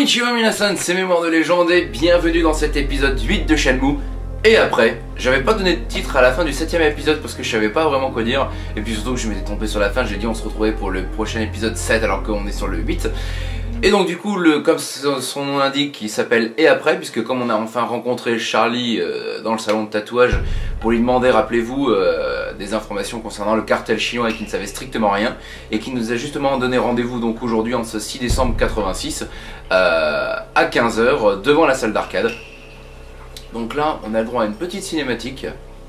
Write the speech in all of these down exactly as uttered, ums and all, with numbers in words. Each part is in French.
Konnichiwa minasan, c'est Mémoire de Légende et bienvenue dans cet épisode huit de Shenmue. Et après, j'avais pas donné de titre à la fin du septième épisode parce que je savais pas vraiment quoi dire. Et puis surtout que je m'étais trompé sur la fin, j'ai dit on se retrouvait pour le prochain épisode sept alors qu'on est sur le huit. Et donc du coup, le, comme son nom l'indique, il s'appelle Et après, puisque comme on a enfin rencontré Charlie euh, dans le salon de tatouage pour lui demander, rappelez-vous, euh, des informations concernant le cartel chinois et qui ne savait strictement rien, et qui nous a justement donné rendez-vous donc aujourd'hui en ce six décembre quatre-vingt-six euh, à quinze heures devant la salle d'arcade. Donc là, on a le droit à une petite cinématique.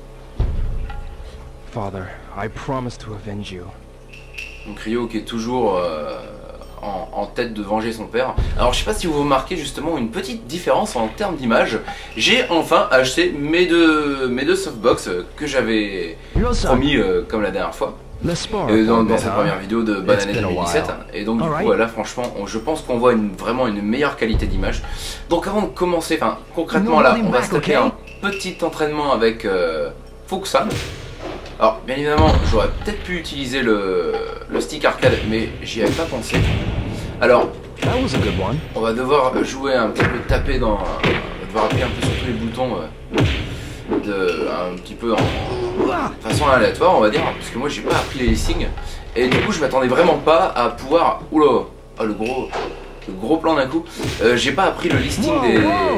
Father, I promise to avenge you. Donc Ryo qui est toujours euh, en, en tête de venger son père. Alors je sais pas si vous remarquez justement une petite différence en termes d'image. J'ai enfin acheté mes deux, mes deux softbox que j'avais promis euh, comme la dernière fois. Euh, dans, dans cette première vidéo de bonne année deux mille dix-sept. Et donc du coup là franchement on, je pense qu'on voit une, vraiment une meilleure qualité d'image. Donc avant de commencer, enfin concrètement là on va se taper un petit entraînement avec euh, Fukusan. Alors bien évidemment j'aurais peut-être pu utiliser le, le stick arcade mais j'y avais pas pensé. Alors on va devoir jouer un petit peu, taper dans, on va devoir appuyer un peu sur tous les boutons euh, de, un petit peu en de façon aléatoire on va dire, parce que moi j'ai pas appris les listings et du coup je m'attendais vraiment pas à pouvoir, oula, oh, le gros le gros plan d'un coup, euh, j'ai pas appris le listing des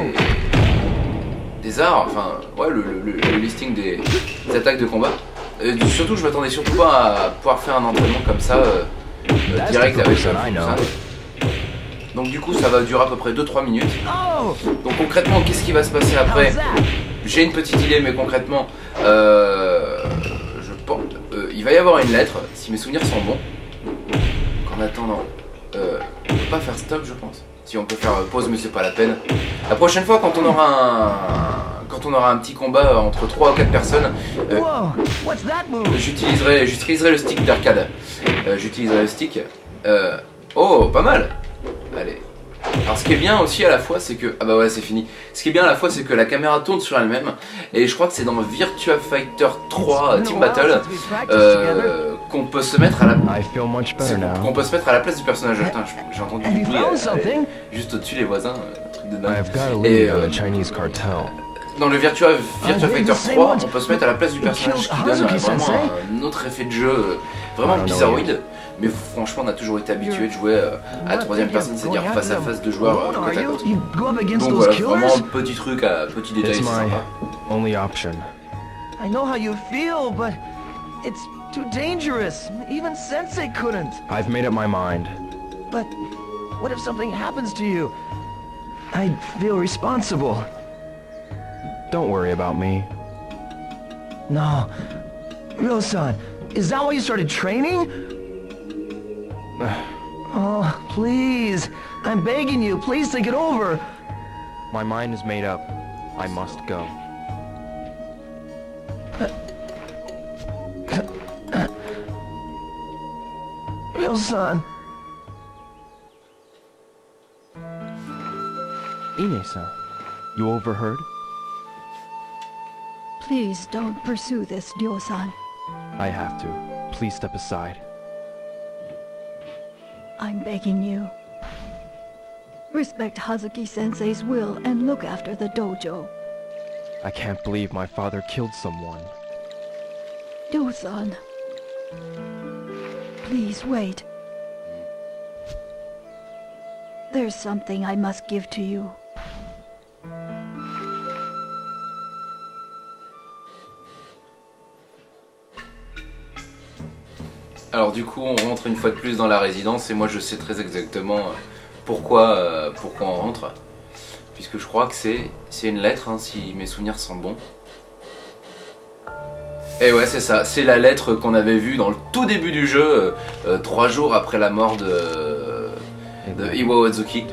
des arts, enfin ouais le, le, le listing des, des attaques de combat. Euh, surtout je m'attendais surtout pas à pouvoir faire un entraînement comme ça euh, euh, direct avec ça. Donc du coup ça va durer à peu près deux trois minutes. Donc concrètement qu'est-ce qui va se passer après? J'ai une petite idée mais concrètement euh, je pense, euh, il va y avoir une lettre si mes souvenirs sont bons. En attendant euh, on peut pas faire stop je pense. Si on peut faire pause mais c'est pas la peine. La prochaine fois quand on aura un quand on aura un petit combat entre trois ou quatre personnes, euh, j'utiliserai j'utiliserai le stick d'arcade. Euh, j'utiliserai le stick. Euh, oh pas mal. Allez. Alors ce qui est bien aussi à la fois c'est que, ah bah ouais c'est fini, ce qui est bien à la fois c'est que la caméra tourne sur elle-même et je crois que c'est dans Virtua Fighter trois Team Battle euh, qu'on peut se mettre à la qu'on peut se mettre à la place du personnage. J'ai entendu du bruit euh, juste au-dessus les voisins, un truc de dingue. Et euh, dans le Virtua, Virtua Fighter trois on peut se mettre à la place du personnage qui donne euh, vraiment un autre effet de jeu vraiment bizarroïde. Mais franchement, on a toujours été habitué de jouer euh, à la troisième personne, c'est-à-dire face à face de joueurs euh, côte à côte. Donc voilà, vraiment petit truc, à petit détail, c'est sympa. Only option. I know how you feel, but it's too dangerous. Even Sensei couldn't. I've made up my mind. But what if something happens to you? I'd feel responsible. Don't worry about me. No. Ryo-san, is that why you started training? Oh, please. I'm begging you, please think it over. My mind is made up. I must go. Ryo-san. Ine-san, you overheard? Please don't pursue this, Ryo-san. I have to. Please step aside. I'm begging you. Respect Hazuki-sensei's will and look after the dojo. I can't believe my father killed someone. Ryo-san. Please wait. There's something I must give to you. Alors du coup on rentre une fois de plus dans la résidence et moi je sais très exactement pourquoi, euh, pourquoi on rentre. Puisque je crois que c'est une lettre hein, si mes souvenirs sont bons. Et ouais c'est ça, c'est la lettre qu'on avait vue dans le tout début du jeu, euh, trois jours après la mort de, de Iwao Hazuki.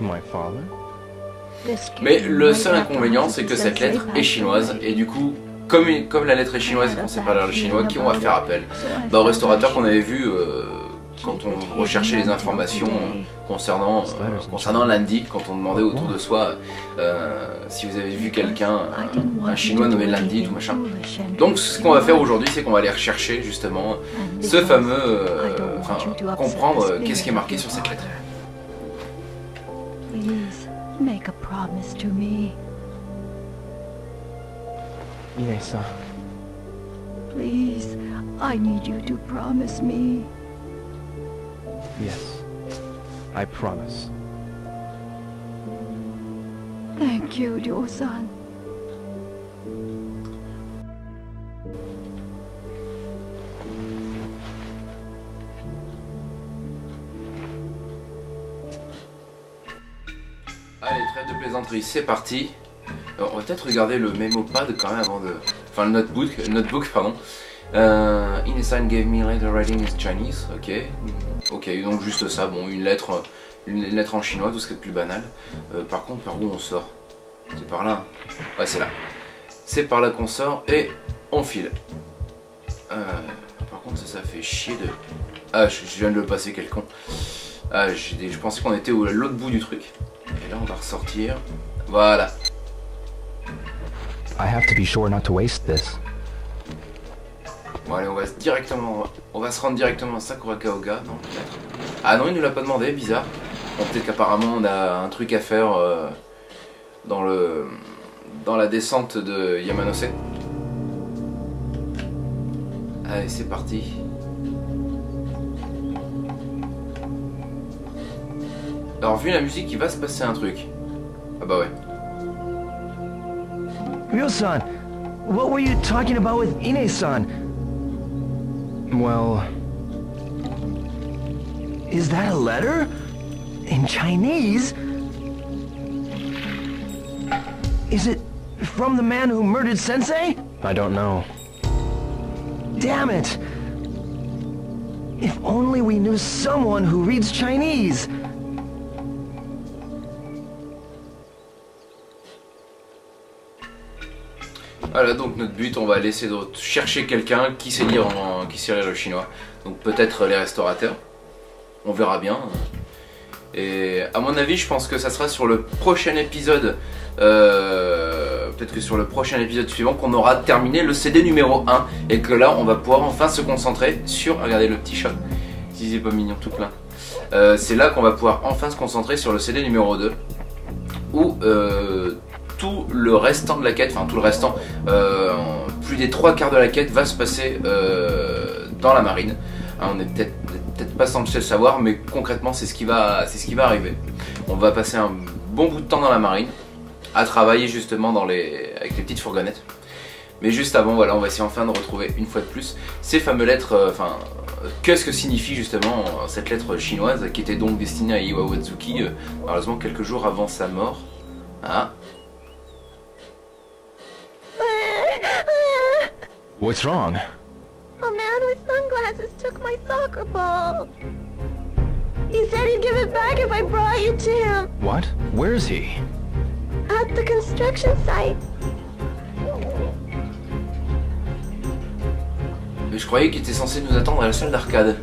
Mais le seul inconvénient c'est que cette lettre est chinoise et du coup Comme, comme la lettre est chinoise et qu'on sait pas le chinois, qui on va faire appel bah, au restaurateur qu'on avait vu euh, quand on recherchait les informations concernant, euh, concernant Landy, quand on demandait autour de soi euh, si vous avez vu quelqu'un, un, un chinois nommé Landy, tout machin. Donc ce qu'on va faire aujourd'hui, c'est qu'on va aller rechercher justement ce fameux, euh, enfin comprendre qu'est-ce qui est marqué sur cette lettre. Make a promise to me. Ine-san. Please, I need you to promise me. Yes. I promise. Thank you, Joe-san. Allez, trêve de plaisanterie, c'est parti. Alors, on va peut-être regarder le memo-pad quand même avant de... Enfin, le notebook, le notebook pardon. Euh, Ine-san gave me letter writing in Chinese, ok. Ok, donc juste ça, bon, une lettre, une lettre en chinois, tout ce qui est le plus banal. Euh, par contre, par où on sort? C'est par là. Ouais, c'est là. C'est par là qu'on sort et on file. Euh, par contre, ça, ça fait chier de... Ah, je, je viens de le passer, quel con. Ah, des... je pensais qu'on était à l'autre bout du truc. Et là, on va ressortir. Voilà. I have to be sure not to waste this. Bon, allez, on va se directement... On va se rendre directement à Sakuragaoka, non, peut-être. Ah non, il nous l'a pas demandé, bizarre. Bon, peut-être qu'apparemment, on a un truc à faire euh, dans le... dans la descente de Yamanose. Allez, c'est parti. Alors, vu la musique, il va se passer un truc. Ah bah ouais. Ryo-san, what were you talking about with Ine-san? Well... Is that a letter? In Chinese? Is it from the man who murdered Sensei? I don't know. Damn it! If only we knew someone who reads Chinese! Voilà, donc notre but, on va aller essayer de chercher quelqu'un qui sait lire en, qui sait lire le chinois. Donc peut-être les restaurateurs. On verra bien. Et à mon avis, je pense que ça sera sur le prochain épisode. Euh, peut-être que sur le prochain épisode suivant qu'on aura terminé le C D numéro un. Et que là, on va pouvoir enfin se concentrer sur... Regardez le petit chat. Si c'est pas mignon tout plein. Euh, c'est là qu'on va pouvoir enfin se concentrer sur le C D numéro deux. Où... Euh, tout le restant de la quête, enfin tout le restant, euh, plus des trois quarts de la quête va se passer euh, dans la marine. Hein, on est peut-être peut-être pas censé le savoir, mais concrètement c'est ce qui va, c'est ce qui va arriver. On va passer un bon bout de temps dans la marine, à travailler justement dans les, avec les petites fourgonnettes. Mais juste avant, voilà, on va essayer enfin de retrouver une fois de plus ces fameuses lettres. Euh, enfin, qu'est-ce que signifie justement cette lettre chinoise qui était donc destinée à Iwawatsuki, euh, malheureusement quelques jours avant sa mort. Ah. What's wrong? A man with sunglasses took my soccer ball. He said he'd give it back if I brought you to him. What? Where is he? At the construction site. Mais je croyais qu'il était censé nous attendre à la salle d'arcade.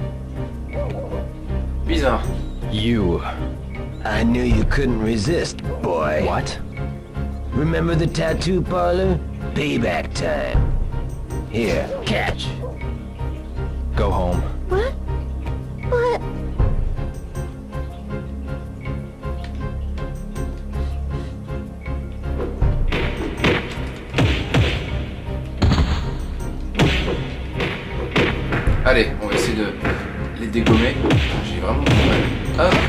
Bizarre. You. I knew you couldn't resist, boy. What? Remember the tattoo parlor? Payback time. Here, catch. Go home. What? What? Allez, on va essayer de les dégommer. J'ai vraiment du mal. Hop.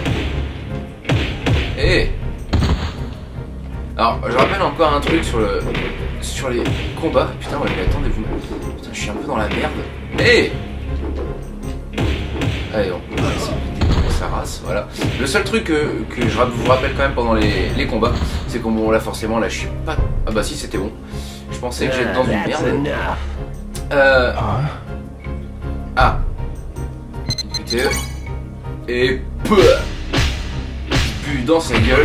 Et alors, je rappelle encore un truc sur le sur les combats. Putain, ouais, mais attendez-vous. Putain, je suis un peu dans la merde. Hé. Allez, on va essayer de dégommer sa race. Voilà. Le seul truc que, que je vous rappelle quand même pendant les, les combats, c'est qu'on bon, là forcément là je suis pas. Ah bah si, c'était bon. Je pensais que j'étais dans une merde. Euh. Ah. Une Q T E. Et peu. Pu dans sa gueule.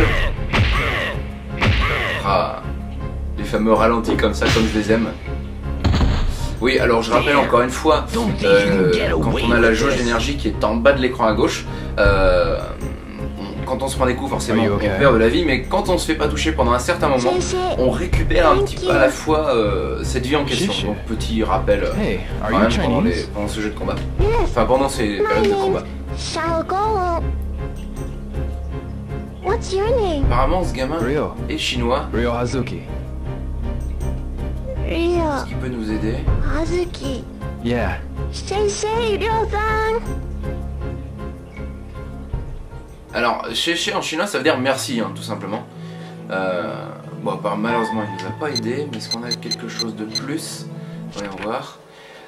Ah. Les fameux ralentis comme ça, comme je les aime. Oui, alors je rappelle encore une fois, euh, quand on a la jauge d'énergie qui est en bas de l'écran à gauche, euh, quand on se prend des coups, forcément, on perd de la vie, mais quand on se fait pas toucher pendant un certain moment, on récupère un petit peu à la fois euh, cette vie en question. Donc petit rappel euh, quand même pendant, les, pendant ce jeu de combat. Enfin, pendant ces périodes de combat. What's your name? Apparemment, ce gamin Ryo. est chinois. Ryo Hazuki. Ryo. Est-ce qu'il peut nous aider? Hazuki. Yeah. Stay safe, Ryo-san. Alors, chez en chinois, ça veut dire merci, hein, tout simplement. Euh, bon, à part, malheureusement, il nous a pas aidé, mais est-ce qu'on a quelque chose de plus? Voyons voir.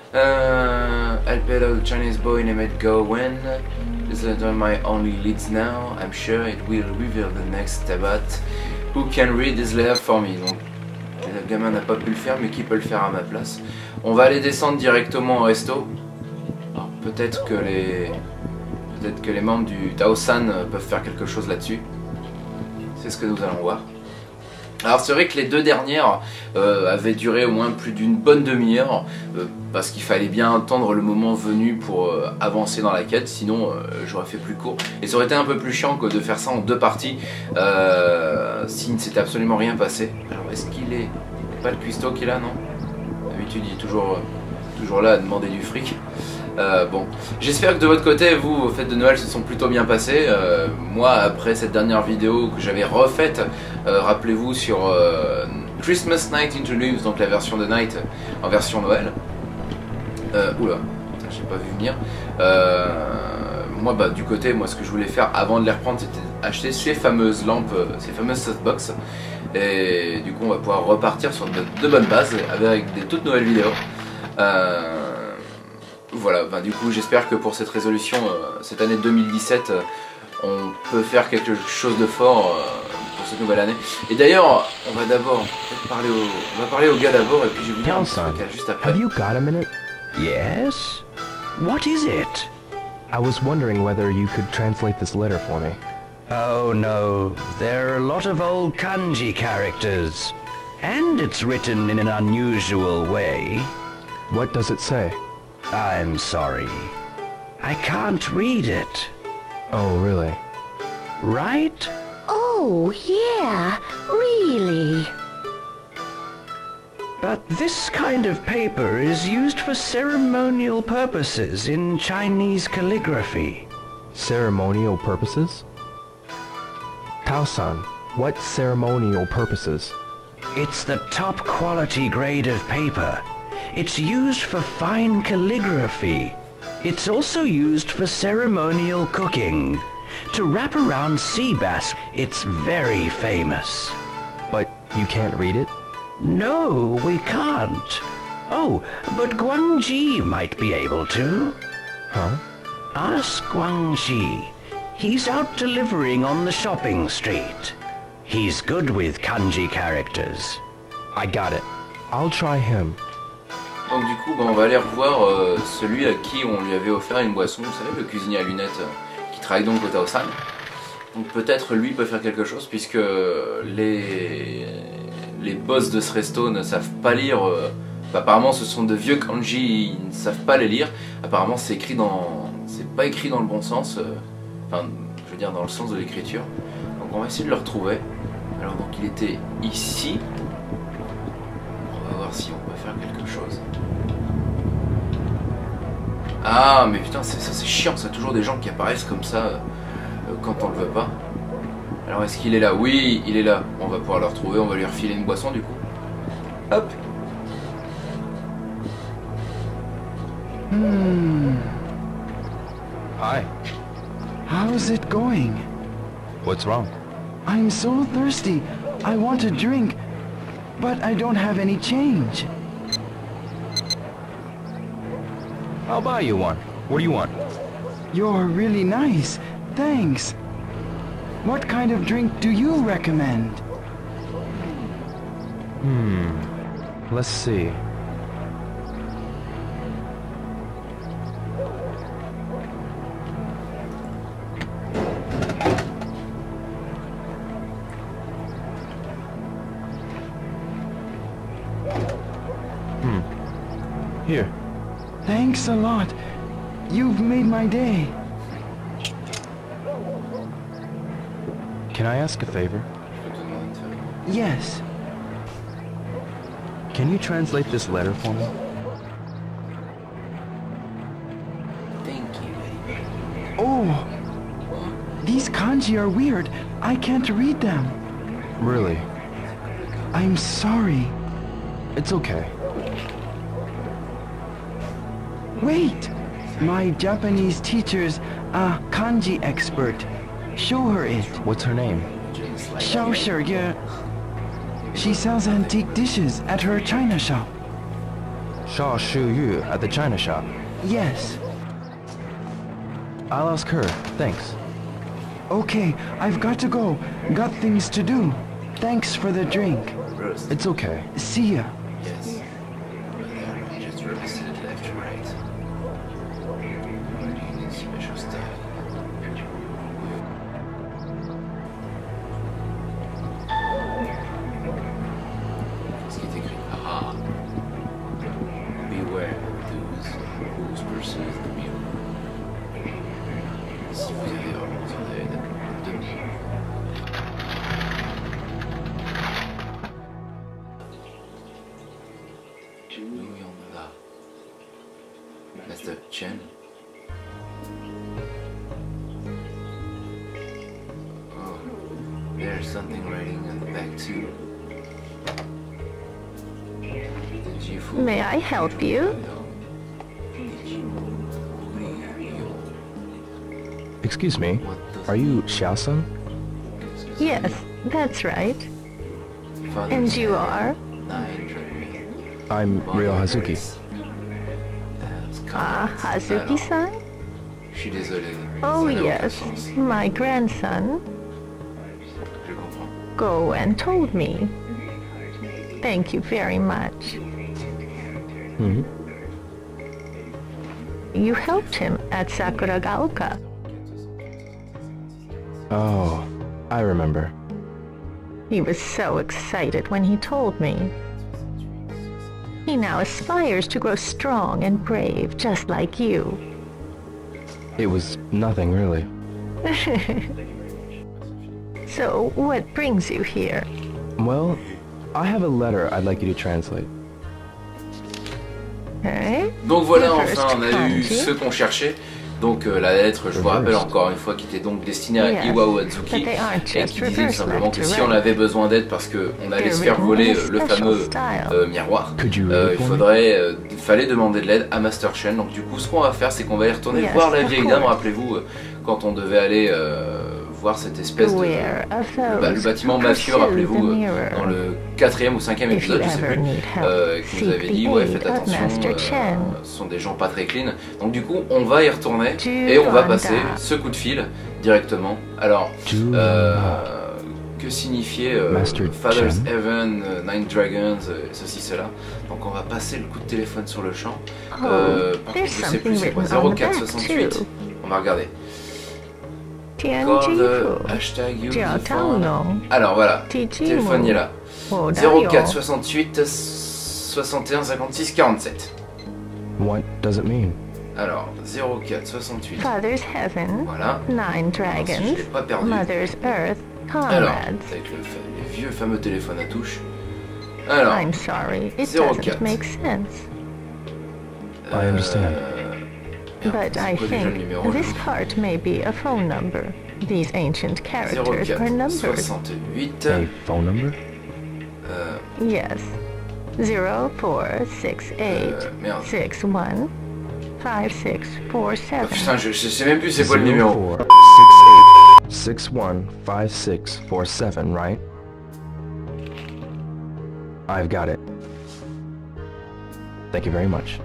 Euh, I'll pay the Chinese boy named Go Wen. This letter my only leads now. I'm sure it will reveal the next Tabat. Who can read this letter for me? Donc, le gamin n'a pas pu le faire, mais qui peut le faire à ma place? On va aller descendre directement au resto. Alors, peut-être que les... Peut-être que les membres du Tao-san peuvent faire quelque chose là-dessus. C'est ce que nous allons voir. Alors c'est vrai que les deux dernières euh, avaient duré au moins plus d'une bonne demi-heure euh, parce qu'il fallait bien attendre le moment venu pour euh, avancer dans la quête, sinon euh, j'aurais fait plus court. Et ça aurait été un peu plus chiant que de faire ça en deux parties euh, s'il ne s'était absolument rien passé. Alors est-ce qu'il est... pas le cuistot qui est là, non? D'habitude il est toujours, euh, toujours là à demander du fric. Euh, bon, j'espère que de votre côté, vous, vos fêtes de Noël se sont plutôt bien passées. Euh, moi, après cette dernière vidéo que j'avais refaite, euh, rappelez-vous sur euh, Christmas Night into News, donc la version de Night en version Noël. Euh, oula, j'ai pas vu venir. Euh, moi, bah, du côté, moi, ce que je voulais faire avant de les reprendre, c'était acheter ces fameuses lampes, ces fameuses softbox. Et du coup, on va pouvoir repartir sur de, de bonnes bases avec des toutes nouvelles vidéos. Euh, Voilà, ben du coup j'espère que pour cette résolution, euh, cette année deux mille dix-sept, euh, on peut faire quelque chose de fort euh, pour cette nouvelle année. Et d'ailleurs, on va d'abord parler au, on va parler au gars d'abord et puis je vais vous dire un petit truc juste après. Have you got a minute? Yes? What is it? I was wondering whether you could translate this letter for me. Oh no, there are a lot of old kanji characters. And it's written in an unusual way. What does it say? I'm sorry. I can't read it. Oh, really? Right? Oh, yeah, really. But this kind of paper is used for ceremonial purposes in Chinese calligraphy. Ceremonial purposes? Tao-san, what ceremonial purposes? It's the top quality grade of paper. It's used for fine calligraphy. It's also used for ceremonial cooking. To wrap around sea bass, it's very famous. But you can't read it? No, we can't. Oh, but Guangji might be able to. Huh? Ask Guangji. He's out delivering on the shopping street. He's good with kanji characters. I got it. I'll try him. Donc du coup, bah, on va aller revoir euh, celui à qui on lui avait offert une boisson, vous savez, le cuisinier à lunettes euh, qui travaille donc au Tao-san. Donc peut-être lui peut faire quelque chose puisque les, les boss de ce resto ne savent pas lire. Euh, bah, apparemment ce sont de vieux kanji, ils ne savent pas les lire. Apparemment c'est écrit dans, c'est pas écrit dans le bon sens, euh, enfin je veux dire dans le sens de l'écriture. Donc on va essayer de le retrouver. Alors donc il était ici. On va voir si on peut faire quelque chose. Ah mais putain ça c'est chiant, c'est toujours des gens qui apparaissent comme ça euh, quand on le veut pas. Alors est-ce qu'il est là? Oui il est là, on va pouvoir le retrouver, on va lui refiler une boisson du coup. Hop. Hmm. Hi. How's it going? What's wrong? I'm so thirsty. I want a drink, but I don't have any change. I'll buy you one. What do you want? You're really nice. Thanks. What kind of drink do you recommend? Hmm. Let's see. Hmm. Here. Thanks a lot. You've made my day. Can I ask a favor? Yes. Can you translate this letter for me? Thank you. Oh, these kanji are weird. I can't read them. Really? I'm sorry. It's okay. Wait! My Japanese teacher's a kanji expert. Show her it. What's her name? Xiao Sheye. She sells antique dishes at her china shop. Shaw Shu Yu at the china shop. Yes. I'll ask her. Thanks. Okay, I've got to go. Got things to do. Thanks for the drink. Roast. It's okay. See ya. Yes. But they're just roasted left to right. Or do you need special stuff? Qu'est-ce qui est écrit? Ah. Beware those who perceive the mirror. Si vous avez vraiment besoin d'aide, demandez. Oui, on est là. Master Chen. Oh, there's something writing in the back too. May I help you? Excuse me. Are you Xiao-san? Yes, that's right. And you are? I'm Ryo Hazuki. Ah, Hazuki-san? Je suis désolé. Oh Ça n'a aucun yes, sens. my grandson. Je comprends. Go and told me. Thank you very much. Hmm. You helped him at Sakuragaoka. Oh, I remember. He was so excited when he told me. He now aspires to grow strong and brave, just like you. It was nothing really. So, what brings you here? Well, I have a letter I'd like you to translate. Eh? Donc voilà, The first enfin on a eu kanji. ce qu'on cherchait. Donc euh, la lettre, je vous rappelle encore une fois, qui était donc destinée à Yes, Iwao but Atsuki they aren't et just qui disait tout reverse simplement left que to si on right. avait besoin d'aide parce qu'on allait They're se faire written voler in a euh, le special fameux style. euh, miroir, Could you read euh, it il for me? faudrait, euh, fallait demander de l'aide à Master Chen. Donc du coup, ce qu'on va faire, c'est qu'on va y retourner Yes, voir la of vieille dame. course. Rappelez-vous, euh, quand on devait aller euh, voir cette espèce de Beware of le, bah, le those bâtiment who mafieux, pursue rappelez-vous, the euh, mirror. dans le quatrième ou cinquième If you épisode, je sais ever plus, need help, euh, qui nous seek avait the dit ouais, aid faites of attention, Master euh, Chen. ce sont des gens pas très clean. Donc du coup, on va y retourner Du et on va Rwanda. passer ce coup de fil directement. Alors, Du euh, Rwanda. que signifiait euh, Master Father's Chen. Heaven, euh, Nine Dragons, euh, ceci, cela. Donc on va passer le coup de téléphone sur le champ. Oh, Euh, par there's contre, je sais plus something c'est quoi, written on zéro the quatre back soixante-huit. too. On va regarder. Call the Tianjifu. hashtag use Jiao the phone. Taonong. Alors voilà, le Tijimu. téléphone il est là. Oh, zéro Dario. quatre soixante-huit soixante et un cinquante-six quarante-sept. What does it mean? Alors, zéro quatre soixante-huit. Father's Heaven. Voilà. Nine Alors, si je Dragons. l'ai pas perdu. Mother's Earth. Alors, Comrades. avec le, fa- les vieux fameux téléphones à touche. Alors, I'm sorry, it zéro doesn't quatre. make sense. I understand. euh, merde, But c'est I quoi déjà le think numéro this part may be a phone number. These ancient zéro characters are quatre numbered. soixante-huit. A phone number? Euh, Yes. Zero four six eight Euh, merde. six one five six four oh, seven. putain, je, je sais même plus c'est quoi le numéro. zero four six eight six one five six four seven, right? I've got it. Thank you very much.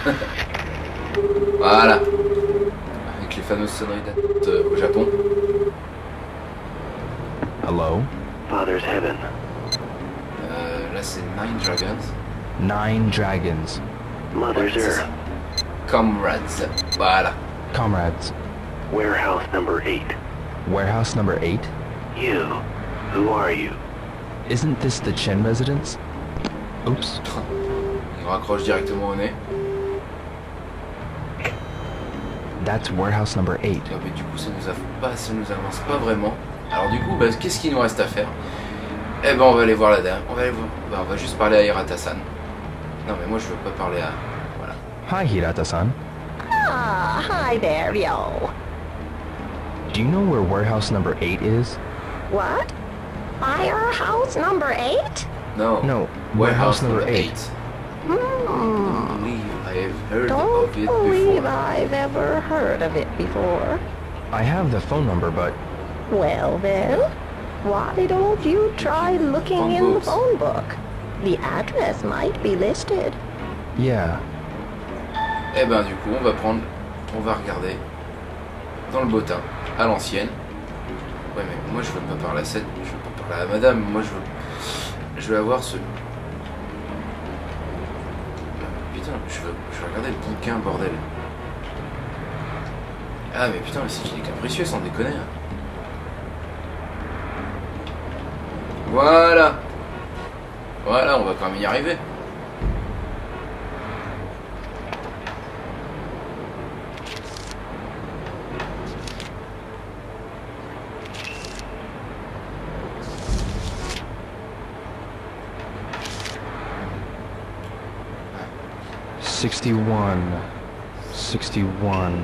Voilà. Avec les fameuses sonneries date euh, au Japon. Hello? Father's Heaven. Euh, là c'est Nine Dragons. Nine Dragons. Mother's C'est ça. Earth. Comrades. Voilà. Comrades. Warehouse number eight. Warehouse number eight? You. Who are you? Isn't this the Chen residence? Oops. Il raccroche directement au nez. That's warehouse number eight. Ah, mais du coup ça nous, a pas, ça nous avance pas vraiment. Alors du coup, bah, qu'est-ce qu'il nous reste à faire? Eh ben on va aller voir la dame. On va aller voir. Bah, on va juste parler à Hirata-san. Non mais moi je veux pas parler à... Voilà. Hi, Hirata-san. Ah, hi there, yo. Do you know where warehouse number eight is? What? Firehouse number eight? No. No, Warehouse warehouse number number eight. eight. Hmm. I believe I have heard Don't of it believe before. I've ever heard of it before. I have the phone number, but Well then, why don't you try looking Phone in the books. phone book? The address might be listed. yeah. Eh ben du coup on va prendre, on va regarder dans le bottin, à l'ancienne. Ouais mais moi je veux pas parler à cette, je veux pas parler à madame, moi je veux, je veux avoir ce... Putain, je veux, je veux regarder le bouquin bordel. Ah mais putain mais c'est qu'il est capricieux sans déconner. Hein. Voilà. Voilà, on va quand même y arriver. sixty-one. sixty-one.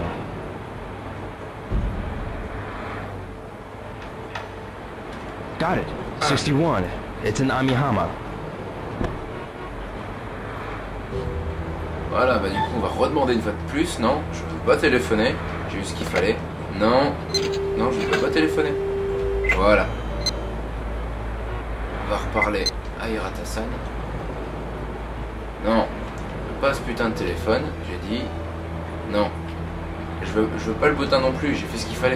Got it. sixty-one. It's in Amihama. Voilà, bah du coup on va redemander une fois de plus. Non, je veux pas téléphoner. J'ai eu ce qu'il fallait. Non, non, je ne veux pas téléphoner. Voilà. On va reparler à Hirata-san. Non, je veux pas ce putain de téléphone. J'ai dit non. Je veux, je veux pas le bottin non plus. J'ai fait ce qu'il fallait.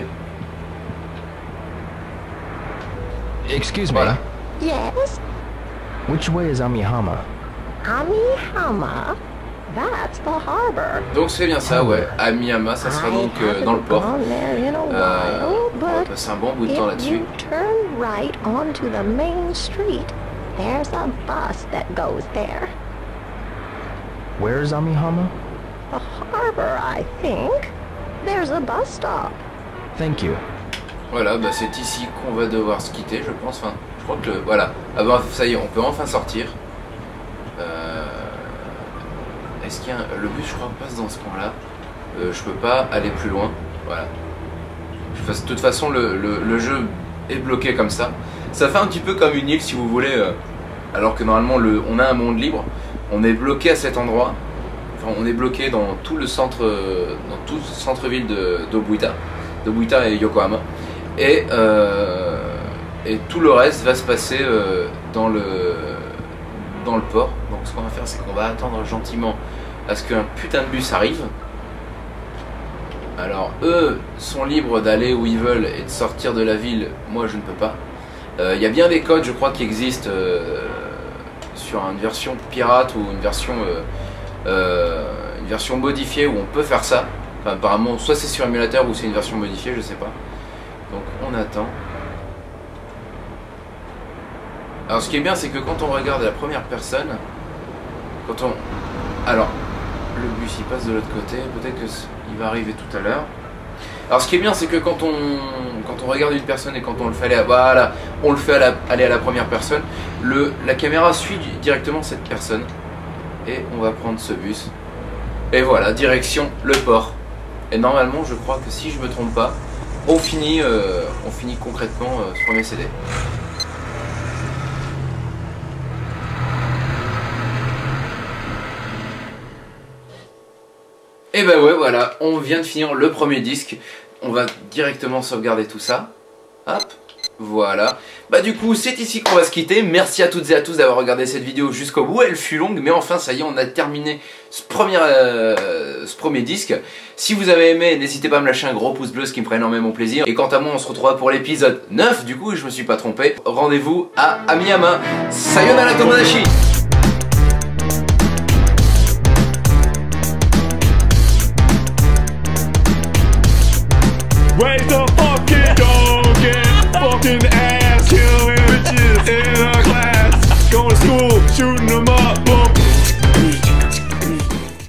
Excuse me. Voilà. Yes, Which way is Amihama? Amihama. That's the harbor. Donc c'est bien ça, ouais. À Miyama, ça sera donc euh, dans le port. Gone there in a Euh, while, on va but passer un bon bout de temps if là-dessus. you turn right onto the main street, there's a bus that goes there. Where is Amihama? The harbor, I think. There's a bus stop. Thank you. Voilà, bah c'est ici qu'on va devoir se quitter, je pense. Enfin, je crois que le, voilà. Ah bah, ça y est, on peut enfin sortir. Euh, Est-ce qu'il y a un, le bus, je crois, passe dans ce coin-là. Euh, je peux pas aller plus loin. Voilà. De toute façon, le, le, le jeu est bloqué comme ça. Ça fait un petit peu comme une île, si vous voulez. Euh, alors que normalement, le, on a un monde libre. On est bloqué à cet endroit. Enfin, on est bloqué dans tout le centre, dans tout le centre-ville de d'Obuita, d'Obuita et Yokohama. Et, euh, et tout le reste va se passer euh, dans, le, dans le port. Donc ce qu'on va faire, c'est qu'on va attendre gentiment à ce qu'un putain de bus arrive. Alors eux sont libres d'aller où ils veulent et de sortir de la ville. Moi je ne peux pas. Il euh, y a bien des codes, je crois, qui existent euh, sur une version pirate ou une version, euh, euh, une version modifiée où on peut faire ça. Enfin, apparemment, soit c'est sur émulateur ou c'est une version modifiée, je sais pas. Donc on attend. Alors ce qui est bien, c'est que quand on regarde la première personne, quand on... Alors, le bus il passe de l'autre côté, peut-être qu'il va arriver tout à l'heure. Alors ce qui est bien, c'est que quand on, quand on regarde une personne et quand on le fait aller à, voilà, on le fait à la, aller à la première personne, le, la caméra suit directement cette personne. Et on va prendre ce bus. Et voilà, direction le port. Et normalement, je crois que si je me trompe pas, on finit, euh, on finit concrètement euh, ce premier C D. Et ben ouais, voilà, on vient de finir le premier disque. On va directement sauvegarder tout ça. Hop, Voilà. Bah du coup c'est ici qu'on va se quitter. Merci à toutes et à tous d'avoir regardé cette vidéo jusqu'au bout. Elle fut longue mais enfin ça y est, on a terminé ce premier, euh, ce premier disque. Si vous avez aimé, n'hésitez pas à me lâcher un gros pouce bleu, ce qui me ferait énormément plaisir. Et quant à moi, on se retrouvera pour l'épisode neuf. Du coup je me suis pas trompé. Rendez-vous à Amiyama. Sayonara Tomodachi. Raise the fucking dog and fucking ass.